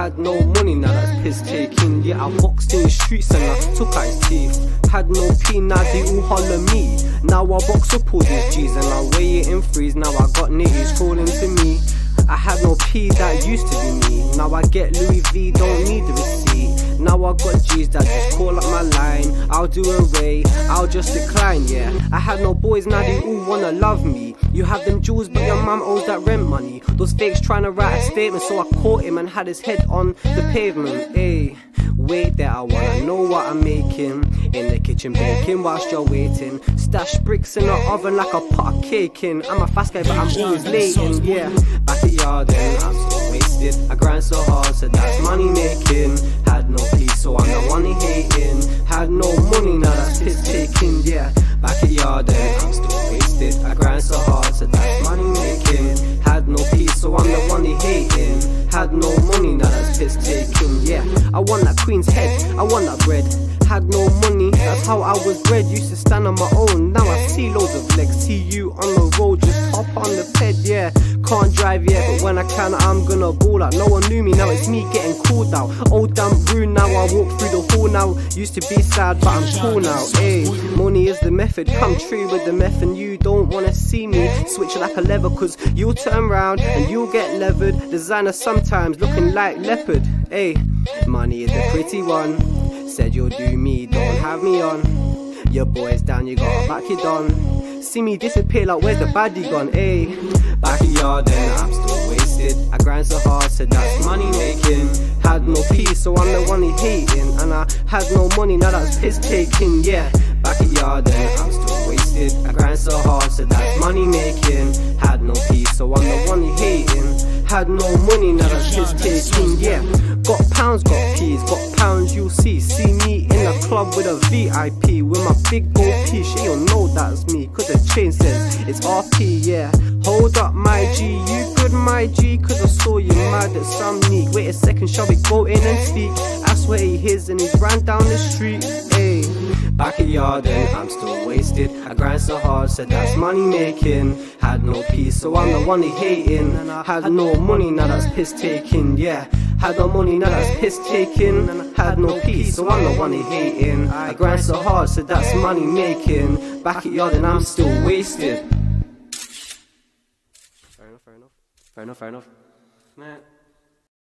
Had no money, now that's piss taking. Yeah, I boxed in the streets and I took out his teeth. Had no P, now they all holler me. Now I box up all these G's and I weigh it in threes. Now I got nitties crawling to me. I had no P, that used to be me. Now I get Louis V, don't need the receipt. Now I got G's that just call up my line. I'll do a ray, I'll just decline, yeah. I had no boys, now they all wanna love me. You have them jewels, but your mum owes that rent money. Those fakes trying to write a statement, so I caught him and had his head on the pavement. Ayy, wait there, I wanna know what I'm making. In the kitchen baking whilst you're waiting. Stash bricks in the oven like a pot of cake in. I'm a fast guy, but I'm always late in, yeah. Back at yard and I'm still wasted. I grind so hard, so that's money making. Had no peace, so I'm the one he hating. Had no money, now that's piss taking, yeah. Back at yard and I'm still wasted. I grind so hard, so that's money making. Had no peace, so I'm the one he hating. Had no money, now that's piss taking, yeah. I want that queen's head, I want that bread. Had no money, that's how I was bred. Used to stand on my own, now I see loads of legs. See you on the road, just hop on the ped, yeah. Can't drive yet, but when I can, I'm gonna ball out. No one knew me, now it's me getting called out. Old damn rude, now I walk through the hall now. Used to be sad, but I'm cool now, ayy. Money is the method, come true with the meth. And you don't wanna see me switch like a lever, cause you'll turn round and you'll get levered. Designer sometimes looking like leopard, ayy. Money is the pretty one. Said you'll do me, don't have me on. Your boy's down, you gotta back it on. See me disappear like where's the baddie gone, ayy. Back at yard and I'm still wasted. I grind so hard, so that's money making. Had no peace, so I'm the one he hating. And I had no money, now that's piss taking, yeah. Back at yard and I'm still wasted. I grind so hard, so that's money making. Had no peace, so I'm the one he hating. Had no money, now that's piss taking, yeah. Got pounds, got P's, got pounds, you'll see. See me in a club with a VIP. With my big gold piece, she don't know that's me. Cause the chain says it's RP, yeah. Hold up my G, you good my G. Cause I saw you mad at some neat. Wait a second, shall we go in and speak? I swear he is and he's ran down the street, ayy. Back at yard and I'm still wasted. I grind so hard, so that's money making. Had no peace, so I'm the one he hating. And I had no money, now that's piss taking, yeah. Had no money, now that's piss taking. Had no peace, so I'm the one he hating. I grind so hard, so that's money making. Back at yard and I'm still wasted. Fair enough, fair enough. Fair enough, fair enough. Nah.